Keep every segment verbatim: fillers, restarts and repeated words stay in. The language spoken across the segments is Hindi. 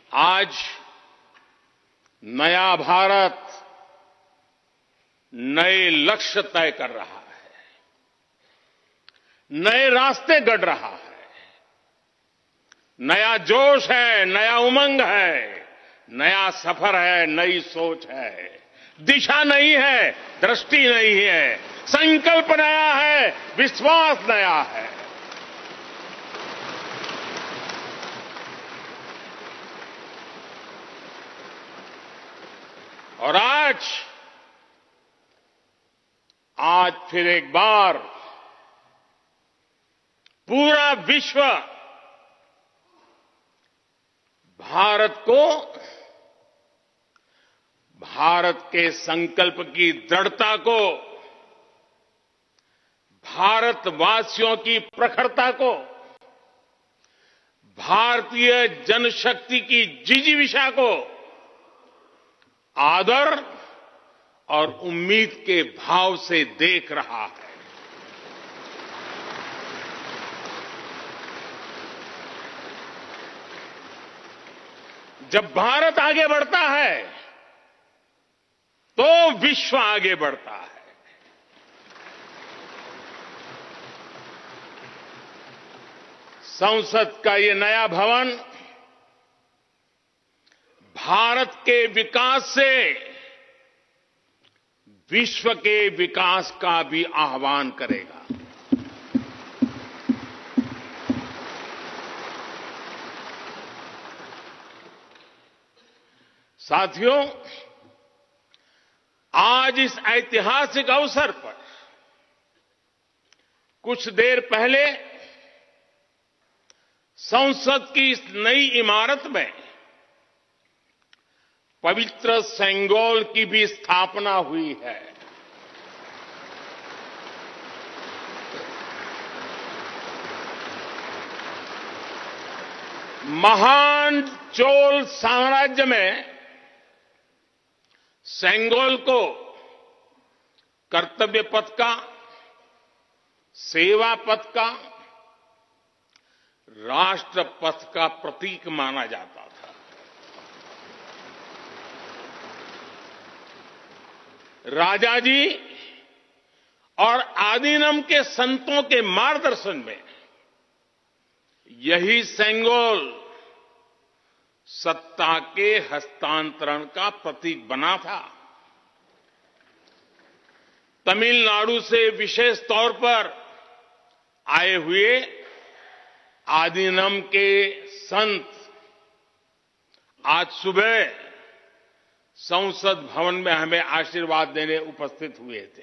आज नया भारत नए लक्ष्य तय कर रहा है, नए रास्ते गढ़ रहा है, नया जोश है, नया उमंग है, नया सफर है, नई सोच है, दिशा नई है, दृष्टि नई है, संकल्प नया है, विश्वास नया है। और आज आज फिर एक बार पूरा विश्व भारत को, भारत के संकल्प की दृढ़ता को, भारतवासियों की प्रखरता को, भारतीय जनशक्ति की जिजीविषा को आदर और उम्मीद के भाव से देख रहा है। जब भारत आगे बढ़ता है तो विश्व आगे बढ़ता है। संसद का ये नया भवन भारत के विकास से विश्व के विकास का भी आह्वान करेगा। साथियों, आज इस ऐतिहासिक अवसर पर कुछ देर पहले संसद की इस नई इमारत में पवित्र सेंगोल की भी स्थापना हुई है। महान चोल साम्राज्य में सेंगोल को कर्तव्य पथ का, सेवा पथ का, राष्ट्र पथ का प्रतीक माना जाता था। राजा जी और आदीनम के संतों के मार्गदर्शन में यही सेंगोल सत्ता के हस्तांतरण का प्रतीक बना था। तमिलनाडु से विशेष तौर पर आए हुए आदीनम के संत आज सुबह संसद भवन में हमें आशीर्वाद देने उपस्थित हुए थे।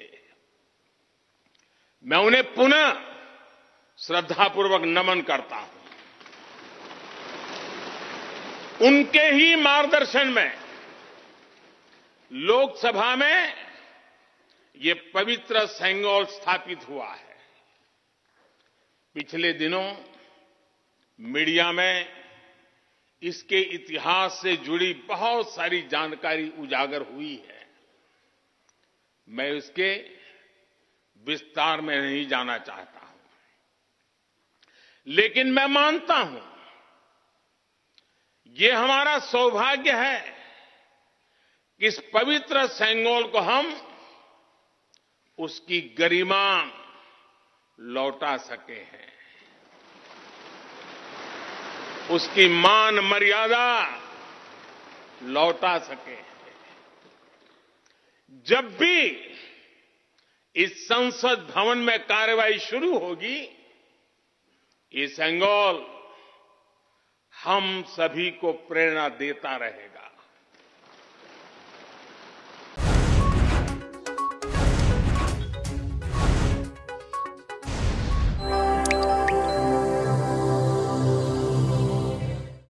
मैं उन्हें पुनः श्रद्धापूर्वक नमन करता हूं। उनके ही मार्गदर्शन में लोकसभा में ये पवित्र सेंगोल स्थापित हुआ है। पिछले दिनों मीडिया में इसके इतिहास से जुड़ी बहुत सारी जानकारी उजागर हुई है। मैं इसके विस्तार में नहीं जाना चाहता हूं, लेकिन मैं मानता हूं ये हमारा सौभाग्य है कि इस पवित्र सेंगोल को हम उसकी गरिमा लौटा सके हैं, उसकी मान मर्यादा लौटा सके। जब भी इस संसद भवन में कार्यवाही शुरू होगी, ये सेंगोल हम सभी को प्रेरणा देता रहेगा।